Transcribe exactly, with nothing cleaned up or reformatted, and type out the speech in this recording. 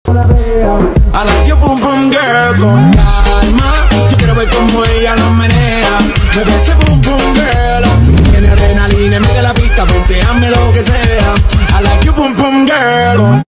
I like you boom boom girl, con calma. Yo quiero ver cómo ella nos menea. Mueve ese boom boom girl. Tiene adrenalina, mete la pista, venteame lo que sea. I like you boom